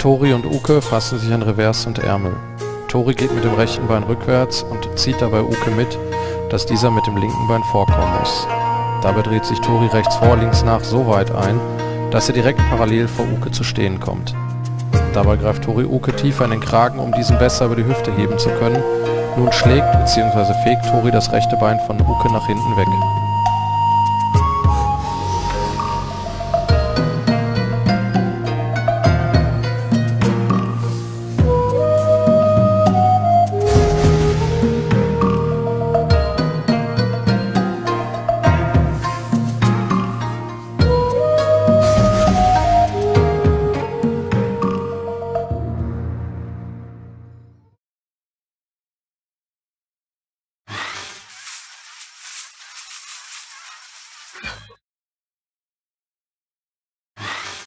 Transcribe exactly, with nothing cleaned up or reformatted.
Tori und Uke fassen sich an Revers und Ärmel. Tori geht mit dem rechten Bein rückwärts und zieht dabei Uke mit, dass dieser mit dem linken Bein vorkommen muss. Dabei dreht sich Tori rechts vor, links nach so weit ein, dass er direkt parallel vor Uke zu stehen kommt. Dabei greift Tori Uke tiefer in den Kragen, um diesen besser über die Hüfte heben zu können. Nun schlägt bzw. fegt Tori das rechte Bein von Uke nach hinten weg.